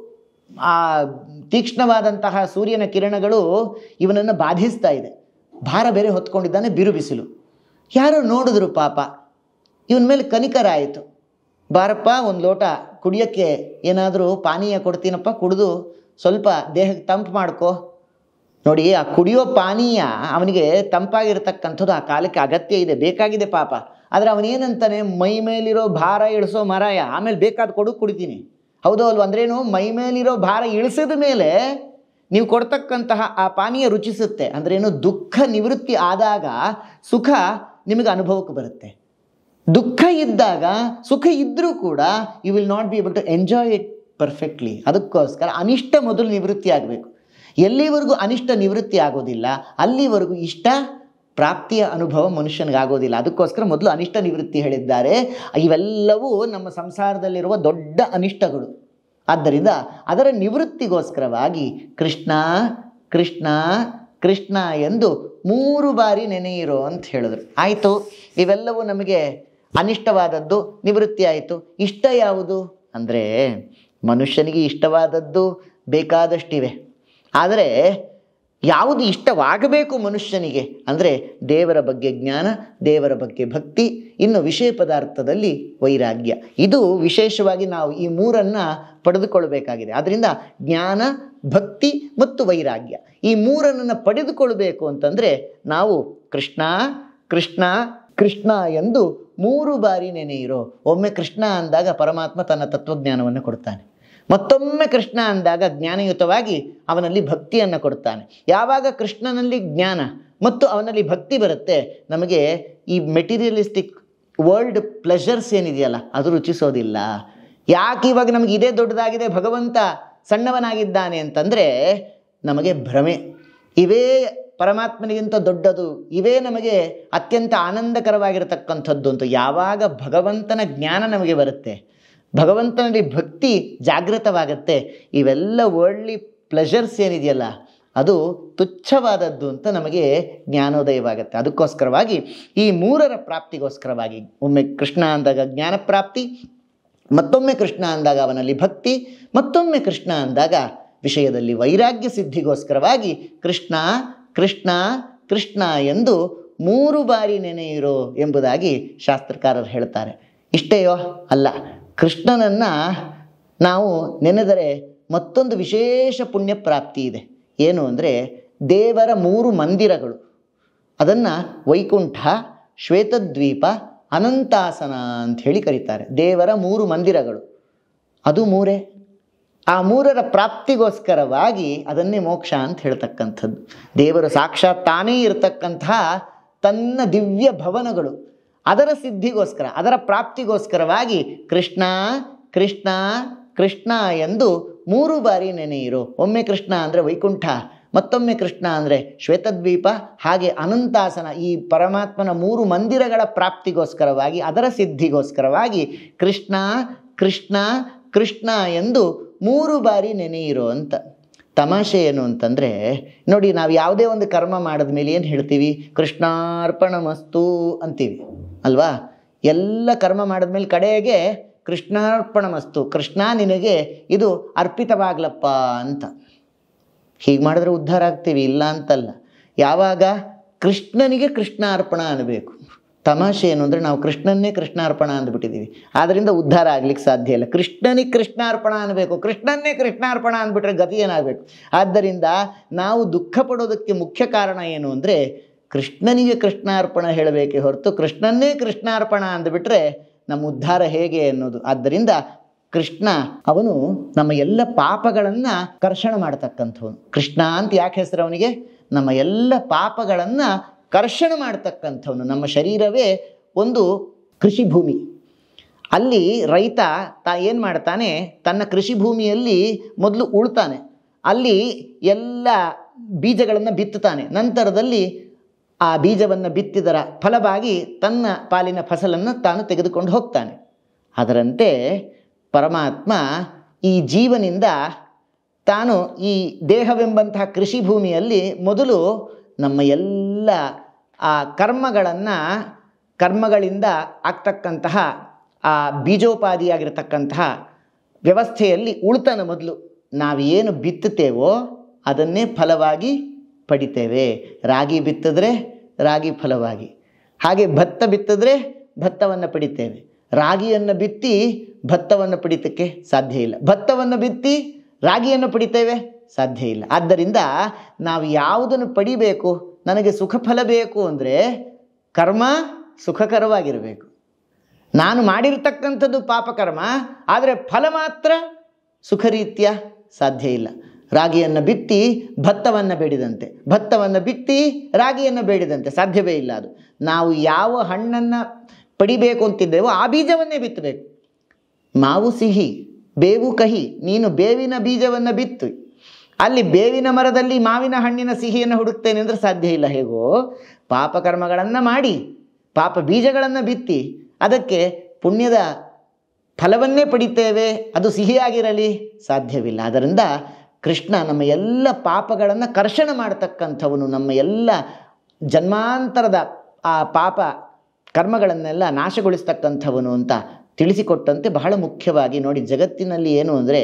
ಆ ತೀಕ್ಷ್ಣವಾದಂತಹ ಸೂರ್ಯನ ಕಿರಣಗಳು ಇವನನ್ನು ಬಾಧಿಸ್ತಾ ಇದೆ. ಭಾರ ಬೇರೆ ಹೊತ್ಕೊಂಡಿದ್ದಾನೆ, ಬಿರು ಬಿಸಿಲು. ಯಾರೋ ನೋಡಿದ್ರು ಪಾಪ, ಇವನ ಮೇಲೆ ಕನಿಕರ ಆಯಿತು. ಬಾರಪ್ಪ, ಒಂದು ಲೋಟ ಕುಡಿಯೋಕ್ಕೆ ಏನಾದರೂ ಪಾನೀಯ ಕೊಡ್ತೀನಪ್ಪ, ಕುಡಿದು ಸ್ವಲ್ಪ ದೇಹಕ್ಕೆ ತಂಪು ಮಾಡ್ಕೋ. ನೋಡಿ, ಆ ಕುಡಿಯೋ ಪಾನೀಯ ಅವನಿಗೆ ತಂಪಾಗಿರ್ತಕ್ಕಂಥದ್ದು ಆ ಕಾಲಕ್ಕೆ ಅಗತ್ಯ ಇದೆ, ಬೇಕಾಗಿದೆ ಪಾಪ. ಆದರೆ ಅವನೇನಂತಾನೆ, ಮೈ ಮೇಲಿರೋ ಭಾರ ಇಳಿಸೋ ಮರಾಯ, ಆಮೇಲೆ ಬೇಕಾದ ಕೊಡು ಕುಡಿತೀನಿ. ಹೌದೋ ಅಲ್ವ? ಅಂದ್ರೇನು, ಮೈ ಮೇಲಿರೋ ಭಾರ ಇಳಿಸಿದ ಮೇಲೆ ನೀವು ಕೊಡ್ತಕ್ಕಂತಹ ಆ ಪಾನೀಯ ರುಚಿಸುತ್ತೆ. ಅಂದ್ರೇನು, ದುಃಖ ನಿವೃತ್ತಿ ಆದಾಗ ಸುಖ ನಿಮಗೆ ಅನುಭವಕ್ಕೆ ಬರುತ್ತೆ. ದುಃಖ ಇದ್ದಾಗ ಸುಖ ಇದ್ದರೂ ಕೂಡ you will not be able to enjoy it perfectly. ಅದಕ್ಕೋಸ್ಕರ ಅನಿಷ್ಟ ಮೊದಲು ನಿವೃತ್ತಿ ಆಗಬೇಕು. ಎಲ್ಲಿವರೆಗೂ ಅನಿಷ್ಟ ನಿವೃತ್ತಿ ಆಗೋದಿಲ್ಲ ಅಲ್ಲಿವರೆಗೂ ಇಷ್ಟ ಪ್ರಾಪ್ತಿಯ ಅನುಭವ ಮನುಷ್ಯನಿಗಾಗೋದಿಲ್ಲ. ಅದಕ್ಕೋಸ್ಕರ ಮೊದಲು ಅನಿಷ್ಟ ನಿವೃತ್ತಿ ಹೇಳಿದ್ದಾರೆ. ಇವೆಲ್ಲವೂ ನಮ್ಮ ಸಂಸಾರದಲ್ಲಿರುವ ದೊಡ್ಡ ಅನಿಷ್ಟಗಳು. ಆದ್ದರಿಂದ ಅದರ ನಿವೃತ್ತಿಗೋಸ್ಕರವಾಗಿ ಕೃಷ್ಣ ಕೃಷ್ಣ ಕೃಷ್ಣ ಎಂದು ಮೂರು ಬಾರಿ ನೆನೆಯಿರೋ ಅಂತ ಹೇಳಿದ್ರು. ಆಯಿತು, ಇವೆಲ್ಲವೂ ನಮಗೆ ಅನಿಷ್ಟವಾದದ್ದು ನಿವೃತ್ತಿ ಆಯಿತು. ಇಷ್ಟ ಯಾವುದು ಅಂದರೆ, ಮನುಷ್ಯನಿಗೆ ಇಷ್ಟವಾದದ್ದು ಬೇಕಾದಷ್ಟಿವೆ. ಆದರೆ ಯಾವುದು ಇಷ್ಟವಾಗಬೇಕು ಮನುಷ್ಯನಿಗೆ ಅಂದರೆ ದೇವರ ಬಗ್ಗೆ ಜ್ಞಾನ, ದೇವರ ಬಗ್ಗೆ ಭಕ್ತಿ, ಇನ್ನು ವಿಷಯ ಪದಾರ್ಥದಲ್ಲಿ ವೈರಾಗ್ಯ. ಇದು ವಿಶೇಷವಾಗಿ ನಾವು ಈ ಮೂರನ್ನು ಪಡೆದುಕೊಳ್ಳಬೇಕಾಗಿದೆ. ಆದ್ದರಿಂದ ಜ್ಞಾನ, ಭಕ್ತಿ ಮತ್ತು ವೈರಾಗ್ಯ ಈ ಮೂರನ್ನು ಪಡೆದುಕೊಳ್ಬೇಕು ಅಂತಂದರೆ ನಾವು ಕೃಷ್ಣ ಕೃಷ್ಣ ಕೃಷ್ಣ ಎಂದು ಮೂರು ಬಾರಿ ನೆನೆಯಿರೋ. ಒಮ್ಮೆ ಕೃಷ್ಣ ಅಂದಾಗ ಪರಮಾತ್ಮ ತನ್ನ ತತ್ವಜ್ಞಾನವನ್ನು ಕೊಡ್ತಾನೆ, ಮತ್ತೊಮ್ಮೆ ಕೃಷ್ಣ ಅಂದಾಗ ಜ್ಞಾನಯುತವಾಗಿ ಅವನಲ್ಲಿ ಭಕ್ತಿಯನ್ನು ಕೊಡ್ತಾನೆ. ಯಾವಾಗ ಕೃಷ್ಣನಲ್ಲಿ ಜ್ಞಾನ ಮತ್ತು ಅವನಲ್ಲಿ ಭಕ್ತಿ ಬರುತ್ತೆ, ನಮಗೆ ಈ ಮೆಟೀರಿಯಲಿಸ್ಟಿಕ್ ವರ್ಲ್ಡ್ ಪ್ಲೆಷರ್ಸ್ ಏನಿದೆಯಲ್ಲ ಅದು ರುಚಿಸೋದಿಲ್ಲ. ಯಾಕೆ ಇವಾಗ ನಮಗೆ ಇದೇ ದೊಡ್ಡದಾಗಿದೆ, ಭಗವಂತ ಸಣ್ಣವನಾಗಿದ್ದಾನೆ ಅಂತಂದರೆ ನಮಗೆ ಭ್ರಮೆ. ಇವೇ ಪರಮಾತ್ಮನಿಗಿಂತ ದೊಡ್ಡದು, ಇವೇ ನಮಗೆ ಅತ್ಯಂತ ಆನಂದಕರವಾಗಿರತಕ್ಕಂಥದ್ದು ಅಂತ ಯಾವಾಗ ಭಗವಂತನ ಜ್ಞಾನ ನಮಗೆ ಬರುತ್ತೆ, ಭಗವಂತನಲ್ಲಿ ಭಕ್ತಿ ಜಾಗೃತವಾಗತ್ತೆ. ಇವೆಲ್ಲ ವರ್ಲ್ಡ್ಲಿ ಪ್ಲೆಷರ್ಸ್ ಏನಿದೆಯಲ್ಲ ಅದು ತುಚ್ಛವಾದದ್ದು ಅಂತ ನಮಗೆ ಜ್ಞಾನೋದಯವಾಗುತ್ತೆ. ಅದಕ್ಕೋಸ್ಕರವಾಗಿ ಈ ಮೂರರ ಪ್ರಾಪ್ತಿಗೋಸ್ಕರವಾಗಿ, ಒಮ್ಮೆ ಕೃಷ್ಣ ಅಂದಾಗ ಜ್ಞಾನ ಪ್ರಾಪ್ತಿ, ಮತ್ತೊಮ್ಮೆ ಕೃಷ್ಣ ಅಂದಾಗ ಅವನಲ್ಲಿ ಭಕ್ತಿ, ಮತ್ತೊಮ್ಮೆ ಕೃಷ್ಣ ಅಂದಾಗ ವಿಷಯದಲ್ಲಿ ವೈರಾಗ್ಯ ಸಿದ್ಧಿಗೋಸ್ಕರವಾಗಿ ಕೃಷ್ಣ ಕೃಷ್ಣ ಕೃಷ್ಣ ಎಂದು ಮೂರು ಬಾರಿ ನೆನೆಯಿರೋ ಎಂಬುದಾಗಿ ಶಾಸ್ತ್ರಕಾರರು ಹೇಳ್ತಾರೆ. ಇಷ್ಟೇಯೋ ಅಲ್ಲ, ಕೃಷ್ಣನನ್ನು ನಾವು ನೆನೆದರೆ ಮತ್ತೊಂದು ವಿಶೇಷ ಪುಣ್ಯ ಪ್ರಾಪ್ತಿ ಇದೆ. ಏನು ಅಂದರೆ ದೇವರ ಮೂರು ಮಂದಿರಗಳು, ಅದನ್ನು ವೈಕುಂಠ, ಶ್ವೇತದ್ವೀಪ, ಅನಂತಾಸನ ಅಂತ ಹೇಳಿ ಕರೀತಾರೆ. ದೇವರ ಮೂರು ಮಂದಿರಗಳು ಅದು ಮೂರೇ. ಆ ಮೂರರ ಪ್ರಾಪ್ತಿಗೋಸ್ಕರವಾಗಿ ಅದನ್ನೇ ಮೋಕ್ಷ ಅಂತ ಹೇಳ್ತಕ್ಕಂಥದ್ದು. ದೇವರು ಸಾಕ್ಷಾತ್ ತಾನೇ ಇರತಕ್ಕಂತಹ ತನ್ನ ದಿವ್ಯ ಭವನಗಳು, ಅದರ ಸಿದ್ಧಿಗೋಸ್ಕರ, ಅದರ ಪ್ರಾಪ್ತಿಗೋಸ್ಕರವಾಗಿ ಕೃಷ್ಣ ಕೃಷ್ಣ ಕೃಷ್ಣ ಎಂದು ಮೂರು ಬಾರಿ ನೆನೆಯಿರು. ಒಮ್ಮೆ ಕೃಷ್ಣ ಅಂದರೆ ವೈಕುಂಠ, ಮತ್ತೊಮ್ಮೆ ಕೃಷ್ಣ ಅಂದರೆ ಶ್ವೇತದ್ವೀಪ, ಹಾಗೆ ಅನಂತಾಸನ. ಈ ಪರಮಾತ್ಮನ ಮೂರು ಮಂದಿರಗಳ ಪ್ರಾಪ್ತಿಗೋಸ್ಕರವಾಗಿ, ಅದರ ಸಿದ್ಧಿಗೋಸ್ಕರವಾಗಿ ಕೃಷ್ಣ ಕೃಷ್ಣ ಕೃಷ್ಣ ಎಂದು ಮೂರು ಬಾರಿ ನೆನೆಯಿರೋ ಅಂತ. ತಮಾಷೆ ಏನು ಅಂತಂದರೆ ನೋಡಿ, ನಾವು ಯಾವುದೇ ಒಂದು ಕರ್ಮ ಮಾಡಿದ ಮೇಲೆ ಏನು ಹೇಳ್ತೀವಿ? ಕೃಷ್ಣಾರ್ಪಣಮಸ್ತು ಅಂತೀವಿ ಅಲ್ವಾ? ಎಲ್ಲ ಕರ್ಮ ಮಾಡಿದ್ಮೇಲೆ ಕಡೆಗೆ ಕೃಷ್ಣಾರ್ಪಣಮಸ್ತು, ಕೃಷ್ಣ ನಿನಗೆ ಇದು ಅರ್ಪಿತವಾಗ್ಲಪ್ಪ ಅಂತ. ಹೀಗೆ ಮಾಡಿದ್ರೆ ಉದ್ಧಾರ ಆಗ್ತೀವಿ, ಇಲ್ಲ ಅಂತಲ್ಲ. ಯಾವಾಗ ಕೃಷ್ಣನಿಗೆ ಕೃಷ್ಣಾರ್ಪಣ ಅನ್ನಬೇಕು. ತಮಾಷೆ ಏನು ಅಂದರೆ ನಾವು ಕೃಷ್ಣನ್ನೇ ಕೃಷ್ಣಾರ್ಪಣ ಅಂದ್ಬಿಟ್ಟಿದ್ದೀವಿ, ಆದ್ದರಿಂದ ಉದ್ಧಾರ ಆಗ್ಲಿಕ್ಕೆ ಸಾಧ್ಯ ಇಲ್ಲ. ಕೃಷ್ಣನಿಗೆ ಕೃಷ್ಣಾರ್ಪಣ ಅನ್ನಬೇಕು, ಕೃಷ್ಣನ್ನೇ ಕೃಷ್ಣಾರ್ಪಣ ಅಂದ್ಬಿಟ್ರೆ ಗತಿ ಏನಾಗಬೇಕು? ಆದ್ದರಿಂದ ನಾವು ದುಃಖ ಪಡೋದಕ್ಕೆ ಮುಖ್ಯ ಕಾರಣ ಏನು ಅಂದರೆ ಕೃಷ್ಣನಿಗೆ ಕೃಷ್ಣಾರ್ಪಣ ಹೇಳಬೇಕೇ ಹೊರತು ಕೃಷ್ಣನ್ನೇ ಕೃಷ್ಣಾರ್ಪಣ ಅಂದ್ಬಿಟ್ರೆ ನಮ್ಮ ಉದ್ಧಾರ ಹೇಗೆ ಅನ್ನೋದು. ಆದ್ದರಿಂದ ಕೃಷ್ಣ ಅವನು ನಮ್ಮ ಎಲ್ಲ ಪಾಪಗಳನ್ನು ಕರ್ಷಣ ಮಾಡ್ತಕ್ಕಂಥವನು. ಕೃಷ್ಣ ಅಂತ ಯಾಕೆ ಹೆಸರು ಅವನಿಗೆ? ನಮ್ಮ ಎಲ್ಲ ಪಾಪಗಳನ್ನು ಕರ್ಷಣ ಮಾಡ್ತಕ್ಕಂಥವನು. ನಮ್ಮ ಶರೀರವೇ ಒಂದು ಕೃಷಿ ಭೂಮಿ. ಅಲ್ಲಿ ರೈತ ತಾ ಏನು ಮಾಡ್ತಾನೆ? ತನ್ನ ಕೃಷಿ ಭೂಮಿಯಲ್ಲಿ ಮೊದಲು ಉಳ್ತಾನೆ, ಅಲ್ಲಿ ಎಲ್ಲ ಬೀಜಗಳನ್ನು ಬಿತ್ತುತ್ತಾನೆ. ನಂತರದಲ್ಲಿ ಆ ಬೀಜವನ್ನು ಬಿತ್ತಿದರ ಫಲವಾಗಿ ತನ್ನ ಪಾಲಿನ ಫಸಲನ್ನು ತಾನು ತೆಗೆದುಕೊಂಡು ಹೋಗ್ತಾನೆ. ಅದರಂತೆ ಪರಮಾತ್ಮ ಈ ಜೀವನಿಂದ ತಾನು ಈ ದೇಹವೆಂಬಂತಹ ಕೃಷಿ ಭೂಮಿಯಲ್ಲಿ ಮೊದಲು ನಮ್ಮ ಎಲ್ಲ ಆ ಕರ್ಮಗಳನ್ನು, ಕರ್ಮಗಳಿಂದ ಆಗ್ತಕ್ಕಂತಹ ಆ ಬೀಜೋಪಾದಿಯಾಗಿರ್ತಕ್ಕಂತಹ ವ್ಯವಸ್ಥೆಯಲ್ಲಿ ಉಳ್ತಾನೆ. ಮೊದಲು ನಾವು ಏನು ಬಿತ್ತುತ್ತೇವೋ ಅದನ್ನೇ ಫಲವಾಗಿ ಪಡಿತೇವೆ. ರಾಗಿ ಬಿತ್ತಿದ್ರೆ ರಾಗಿ ಫಲವಾಗಿ, ಹಾಗೆ ಭತ್ತ ಬಿತ್ತಿದ್ರೆ ಭತ್ತವನ್ನು ಪಡಿತೇವೆ. ರಾಗಿಯನ್ನು ಬಿತ್ತಿ ಭತ್ತವನ್ನು ಪಡಿತಕ್ಕೆ ಸಾಧ್ಯ ಇಲ್ಲ, ಭತ್ತವನ್ನು ಬಿತ್ತಿ ರಾಗಿಯನ್ನು ಪಡಿತೇವೆ, ಸಾಧ್ಯ ಇಲ್ಲ. ಆದ್ದರಿಂದ ನಾವು ಯಾವುದನ್ನು ಪಡಿಬೇಕು? ನನಗೆ ಸುಖ ಫಲ ಬೇಕು ಅಂದರೆ ಕರ್ಮ ಸುಖಕರವಾಗಿರಬೇಕು. ನಾನು ಮಾಡಿರ್ತಕ್ಕಂಥದ್ದು ಪಾಪಕರ್ಮ, ಆದರೆ ಫಲ ಮಾತ್ರ ಸುಖರೀತ್ಯ ಸಾಧ್ಯ ಇಲ್ಲ. ರಾಗಿಯನ್ನು ಬಿತ್ತಿ ಭತ್ತವನ್ನು ಬೇಡಿದಂತೆ, ಭತ್ತವನ್ನು ಬಿತ್ತಿ ರಾಗಿಯನ್ನು ಬೇಡಿದಂತೆ ಸಾಧ್ಯವೇ ಇಲ್ಲ. ಅದು ನಾವು ಯಾವ ಹಣ್ಣನ್ನು ಪಡಿಬೇಕು ಅಂತಿದ್ದೇವೋ ಆ ಬೀಜವನ್ನೇ ಬಿತ್ತಬೇಕು. ಮಾವು ಸಿಹಿ, ಬೇವು ಕಹಿ, ನೀನು ಬೇವಿನ ಬೀಜವನ್ನು ಬಿತ್ತು, ಅಲ್ಲಿ ಬೇವಿನ ಮರದಲ್ಲಿ ಮಾವಿನ ಹಣ್ಣಿನ ಸಿಹಿಯನ್ನು ಹುಡುಕ್ತೇನೆ ಅಂದರೆ ಸಾಧ್ಯ ಇಲ್ಲ. ಹೇಗೋ ಪಾಪಕರ್ಮಗಳನ್ನು ಮಾಡಿ ಪಾಪ ಬೀಜಗಳನ್ನು ಬಿತ್ತಿ ಅದಕ್ಕೆ ಪುಣ್ಯದ ಫಲವನ್ನೇ ಪಡಿತೇವೆ, ಅದು ಸಿಹಿಯಾಗಿರಲಿ, ಸಾಧ್ಯವಿಲ್ಲ. ಅದರಿಂದ ಕೃಷ್ಣ ನಮ್ಮ ಎಲ್ಲ ಪಾಪಗಳನ್ನು ಕರ್ಷಣ ಮಾಡ್ತಕ್ಕಂಥವನು, ನಮ್ಮ ಎಲ್ಲ ಜನ್ಮಾಂತರದ ಆ ಪಾಪ ಕರ್ಮಗಳನ್ನೆಲ್ಲ ನಾಶಗೊಳಿಸ್ತಕ್ಕಂಥವನು ಅಂತ ತಿಳಿಸಿಕೊಟ್ಟಂತೆ ಬಹಳ ಮುಖ್ಯವಾಗಿ ನೋಡಿ. ಜಗತ್ತಿನಲ್ಲಿ ಏನು ಅಂದರೆ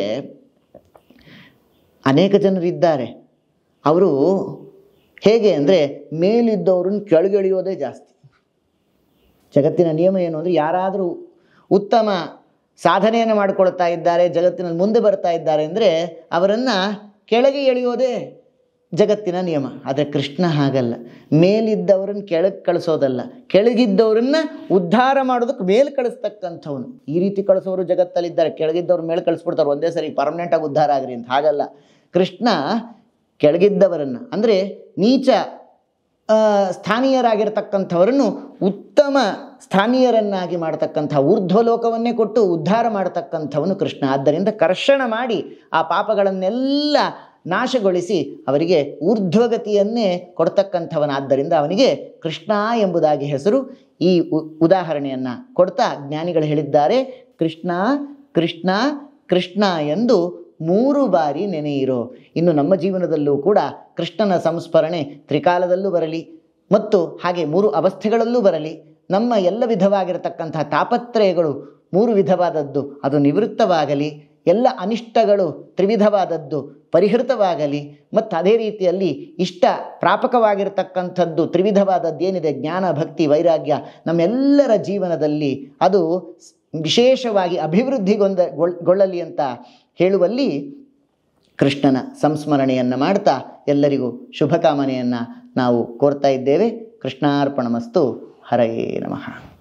ಅನೇಕ ಜನರಿದ್ದಾರೆ, ಅವರು ಹೇಗೆ ಅಂದರೆ ಮೇಲಿದ್ದವ್ರನ್ನ ಕೆಳಗೆಳೆಯೋದೇ ಜಾಸ್ತಿ. ಜಗತ್ತಿನ ನಿಯಮ ಏನು ಅಂದರೆ ಯಾರಾದರೂ ಉತ್ತಮ ಸಾಧನೆಯನ್ನು ಮಾಡಿಕೊಳ್ತಾ ಇದ್ದಾರೆ, ಜಗತ್ತಿನಲ್ಲಿ ಮುಂದೆ ಬರ್ತಾ ಇದ್ದಾರೆ ಅಂದರೆ ಅವರನ್ನು ಕೆಳಗೆ ಎಳೆಯೋದೇ ಜಗತ್ತಿನ ನಿಯಮ. ಆದರೆ ಕೃಷ್ಣ ಹಾಗಲ್ಲ, ಮೇಲಿದ್ದವರನ್ನು ಕೆಳಗೆ ಕಳಿಸೋದಲ್ಲ, ಕೆಳಗಿದ್ದವರನ್ನು ಉದ್ಧಾರ ಮಾಡೋದಕ್ಕೆ ಮೇಲೆ ಕಳಿಸ್ತಕ್ಕಂಥವನು. ಈ ರೀತಿ ಕಳಿಸೋರು ಜಗತ್ತಲ್ಲಿದ್ದಾರೆ, ಕೆಳಗಿದ್ದವ್ರು ಮೇಲೆ ಕಳಿಸ್ಬಿಡ್ತಾರೆ ಒಂದೇ ಸರಿ ಪರ್ಮನೆಂಟಾಗಿ ಉದ್ಧಾರ ಆಗ್ರಿ ಅಂತ. ಹಾಗಲ್ಲ, ಕೃಷ್ಣ ಕೆಳಗಿದ್ದವರನ್ನು ಅಂದರೆ ನೀಚ ಸ್ಥಾನೀಯರಾಗಿರ್ತಕ್ಕಂಥವರನ್ನು ಉತ್ತಮ ಸ್ಥಾನೀಯರನ್ನಾಗಿ ಮಾಡ್ತಕ್ಕಂಥ ಊರ್ಧ್ವಲೋಕವನ್ನೇ ಕೊಟ್ಟು ಉದ್ಧಾರ ಮಾಡತಕ್ಕಂಥವನು ಕೃಷ್ಣ. ಆದ್ದರಿಂದ ಕರ್ಷಣ ಮಾಡಿ ಆ ಪಾಪಗಳನ್ನೆಲ್ಲ ನಾಶಗೊಳಿಸಿ ಅವರಿಗೆ ಊರ್ಧ್ವಗತಿಯನ್ನೇ ಕೊಡ್ತಕ್ಕಂಥವನಾದ್ದರಿಂದ ಅವನಿಗೆ ಕೃಷ್ಣ ಎಂಬುದಾಗಿ ಹೆಸರು. ಈ ಉದಾಹರಣೆಯನ್ನು ಕೊಡ್ತಾ ಜ್ಞಾನಿಗಳು ಹೇಳಿದ್ದಾರೆ, ಕೃಷ್ಣ ಕೃಷ್ಣ ಕೃಷ್ಣ ಎಂದು ಮೂರು ಬಾರಿ ನೆನೆಯಿರೋ. ಇನ್ನು ನಮ್ಮ ಜೀವನದಲ್ಲೂ ಕೂಡ ಕೃಷ್ಣನ ಸಂಸ್ಮರಣೆ ತ್ರಿಕಾಲದಲ್ಲೂ ಬರಲಿ ಮತ್ತು ಹಾಗೆ ಮೂರು ಅವಸ್ಥೆಗಳಲ್ಲೂ ಬರಲಿ. ನಮ್ಮ ಎಲ್ಲ ವಿಧವಾಗಿರತಕ್ಕಂತಹ ತಾಪತ್ರಯಗಳು ಮೂರು ವಿಧವಾದದ್ದು ಅದು ನಿವೃತ್ತವಾಗಲಿ, ಎಲ್ಲ ಅನಿಷ್ಟಗಳು ತ್ರಿವಿಧವಾದದ್ದು ಪರಿಹೃತವಾಗಲಿ, ಮತ್ತು ಅದೇ ರೀತಿಯಲ್ಲಿ ಇಷ್ಟ ಪ್ರಾಪಕವಾಗಿರತಕ್ಕಂಥದ್ದು ತ್ರಿವಿಧವಾದದ್ದು ಏನಿದೆ ಜ್ಞಾನ ಭಕ್ತಿ ವೈರಾಗ್ಯ ನಮ್ಮೆಲ್ಲರ ಜೀವನದಲ್ಲಿ ಅದು ವಿಶೇಷವಾಗಿ ಅಭಿವೃದ್ಧಿಗೊಂದ ಗೊಳ್ಳಲಿ ಅಂತ ಹೇಳುವಲ್ಲಿ ಕೃಷ್ಣನ ಸಂಸ್ಮರಣೆಯನ್ನು ಮಾಡ್ತಾ ಎಲ್ಲರಿಗೂ ಶುಭಕಾಮನೆಯನ್ನು ನಾವು ಕೋರ್ತಾ ಇದ್ದೇವೆ. ಕೃಷ್ಣಾರ್ಪಣಮಸ್ತು. ಹರಯೇ ನಮಃ.